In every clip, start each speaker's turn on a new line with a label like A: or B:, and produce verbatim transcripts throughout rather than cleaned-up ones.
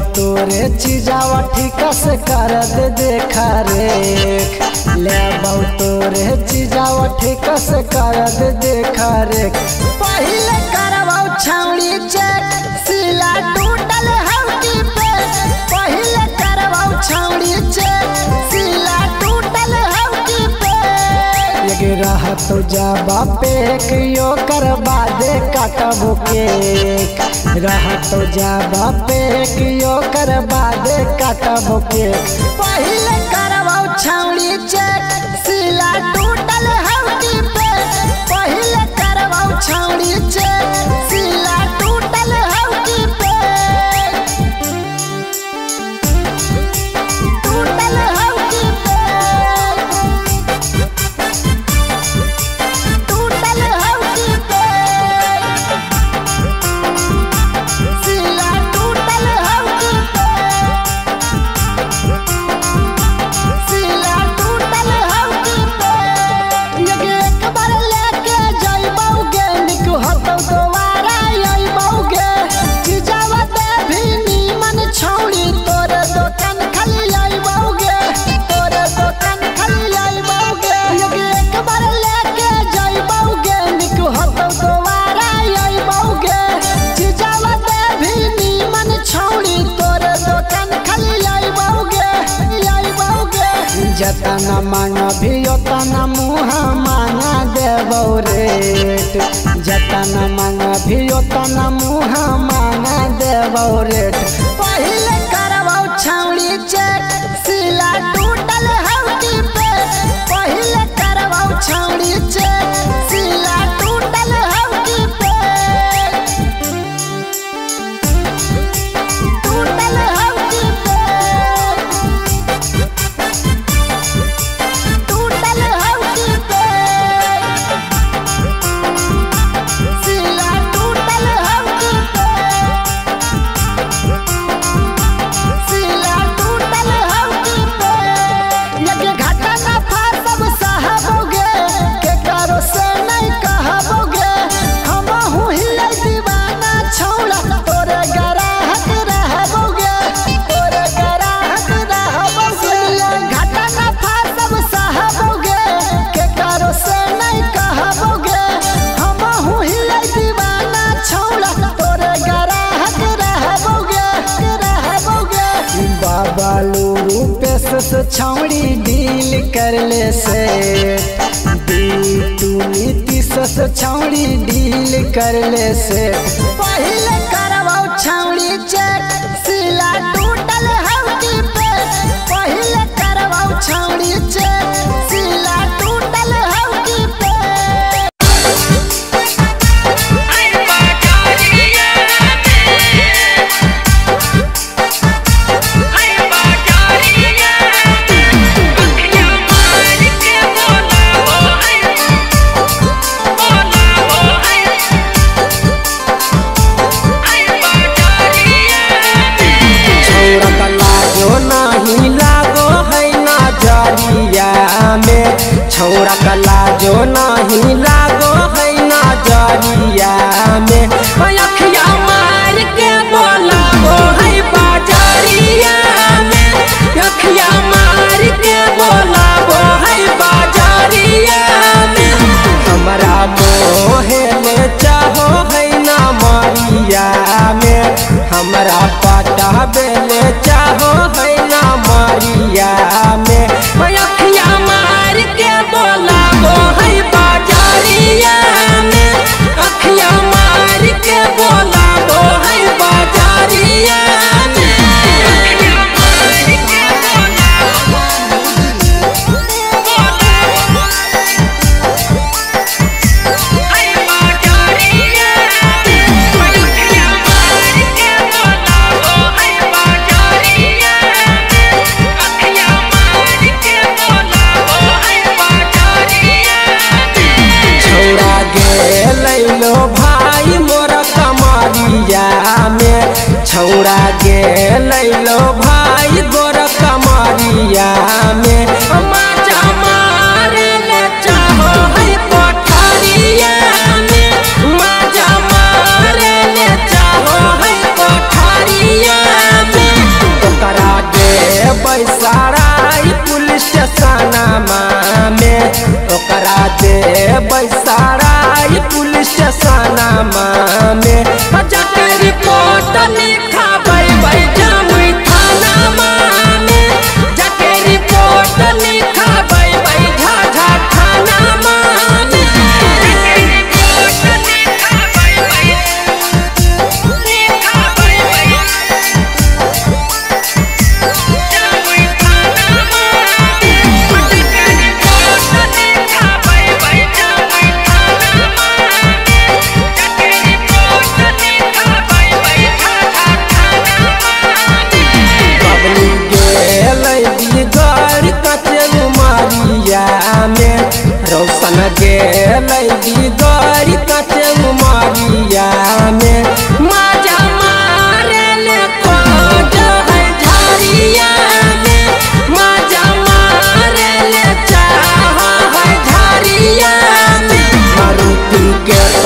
A: तोरे चीजावा ठीक से कर दे देखा रे ले बहु तोरे चीजावा ठीक से कर दे देखा रे पहले करवाओ छाउड़ी चेक सिला टूटल हल्की पे पहले करवाओ छाउड़ी चेक सिला टूटल हल्की पे ये रहा तो जाबा पेक यो करवा दे काटबो केक रहा तो जाबा पेक यो करवा दे काटबो केक पहले करवाओ छाउड़ी चेक सिला टूटल हल्की पे पहले करवाओ छाउड़ी चेक सिला टूटल हल्की पे टूटल हल्की पे टूटल हल्की पे सिला टूटल हल्की पे सिला टूटल हल्की पे ये एक बार लेके जाइबोगे निक हतौ दोबारा आइबोगे चीजावा दे भी नीमन छौड़ी तोरे दुकान खाली आइबोगे तोरे दुकान खाली आइबोगे ये एक बार लेके जाइबोगे निक हतौ दोबारा आइबोगे चीजावा दे भी नीमन छौड़ी तोरे दुकान खाली आइबोगे आइबोगे जतना मांग भी उतना मुँह मांगा देबो रेट जतना मांग भी उतना मुँह मांगा देबो रेट पहले करवाओ छाउड़ी चेक सिला टूटल हल्की पे पहले करवाओ छाउड़ी चेक सिला टूटल हल्की पे टूटल हल्की पे टूटल हल्की पे सिला टूटल हल्की पे सिला टूटल हल्की पे ये घाटा नफा सब सहबोगे के करो से नहीं कहबोगे हम हूँ हिले दीवाना छौड़ा तोरे गराहक रहबोगे तोरे गराहक रहबोगे घाटा नफा सब सहबोगे के करो से नहीं कहबोगे हम हूँ हिले दीवाना छौड़ा तोरे गराहक रहबोगे रहबोगे बाबा लूरू पेश से छौड़ी डील कर ले से तू नीतीश से छौड़ी डील कर ले से पहले करवाओ छौड़ी चेक सिला टूटल हल्की पे पहले करवाओ छौड़ी चेक सिला टूटल हल्की पे छौड़ा कला जो नहीं लागो है ना जरिया में अखिया मार के बोला वो है बाजारिया में अखिया मार के बोला वो है बाजारिया में हमारा मोहे ले चाहो है ना मारिया में हमारा पाटा बेले चाहो है ना मारिया में अखिया मार के बोला वो है बाजारिया में अखिया मार के बोला वो है बाजारिया में अखिया मार के बोला है बाजारिया में अखिया मार के बोला वो है बाजारिया में अखिया मार के बोला वो है बाजारिया में छौड़ा गे लैलो भाई मोर कमरिया में छौड़ा गे लैलो भाई गोर कमरिया में माचा मारे ले चाहो है कोठरिया में माचा मारे ले चाहो है कोठरिया में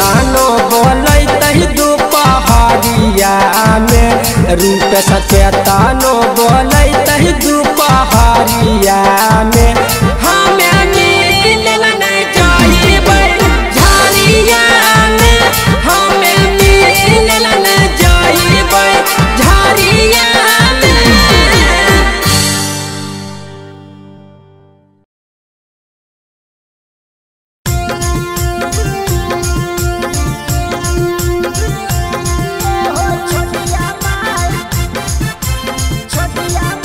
B: तानो बोलैत दुपहरिया में, रूप सके तानो बोलैत दुपहरिया में। हमें मिलल नहीं जाइबै झारिया में, हमें मिलल नहीं जाइबै झारिया में।
A: छोटिया माई छोटिया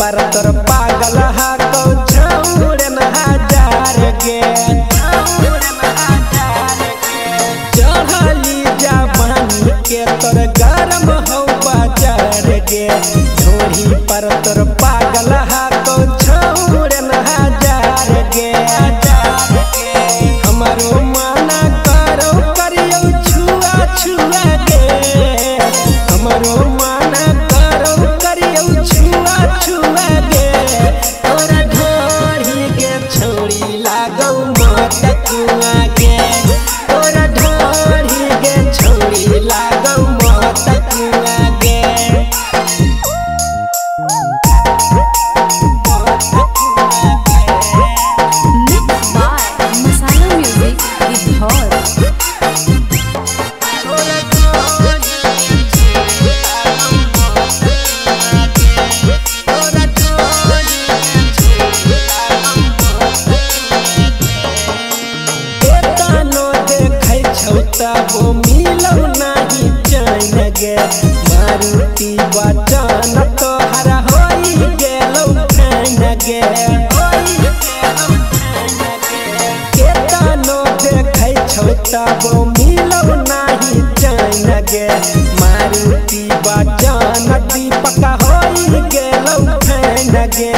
B: पर तोर पागल हा को छौड़न हजार गे चढ़ली जवानी के तोर गरम हो बाजार गे झोड़ी पर तोर पागल हा को छौड़न हजार गे हमारो माना करो करियो छुआ छुआ गे हमारो माना करो करियो छुआ छुआ गे तोरा ढोरी के छोड़ी लागौ मत कुआ गे तोरा ढोरी के छोड़ी लागौ मत कुआ गे वो मिलो नहीं चैन गे मारुति बचन तोहर होई गेलो फैन गे केतनो देखै छौ तबो मिलो नहीं चैन गे मारुति बचन दीपक होई गेलो फैन गे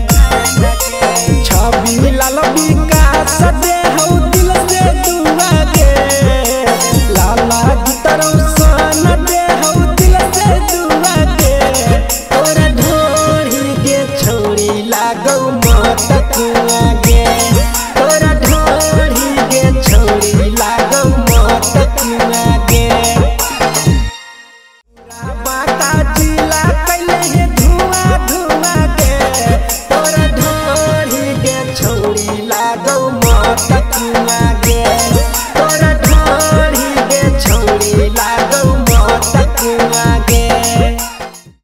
B: छवि लाल विकास दे हो दिल से दुआ गे लाला जितरो सन दे हो दिल से दुआ गे तोरा ढोरी के छोड़ी लागौ मत कुआ गे तोरा ढोरी के छोड़ी लागौ मत कुआ गे बाता जिला कैले हे धुआं धुआं गे तोरा ढोरी के छोड़ी लागौ मत कुआ